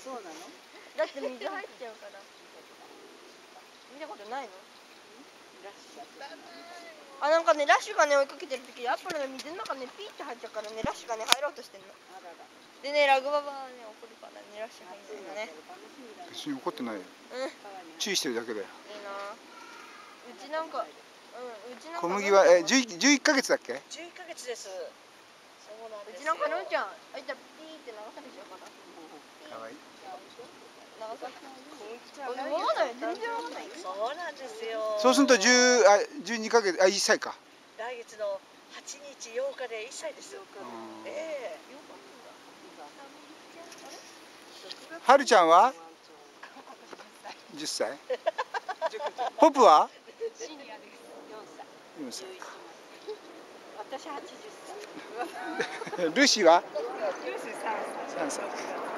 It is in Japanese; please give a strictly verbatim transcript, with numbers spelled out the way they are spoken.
そうなの？ だって水入っちゃうから。見たことないの？あ、なんかね、ラッシュがね追いかけてる時、アップルの水の中ねピーって入っちゃうからね、ラッシュがね入ろうとしてんの。でね、ラグババはね怒るからね、ラッシュ入んないのね。 別に怒ってないよ。 うん。 注意してるだけだよ。 いいな。うちなんか、うん、うちなんか。 小麦はえ十一十一ヶ月だっけ？ 十一ヶ月です。そうなんですよ。 うちなんかのんちゃん、あいたピーって流されちゃうから。 かわいい。 流されちゃう。わかんない、全然わかんない。 そうなんですよ。 そうすると十あ十二ヶ月あ一歳か。 来月の八日八日で一歳ですよ。ええ。 はるちゃんは十歳。ホップは？ シニアです。 四歳か。 私八十歳。 ルーシーは？ ルーシー三歳。 三歳。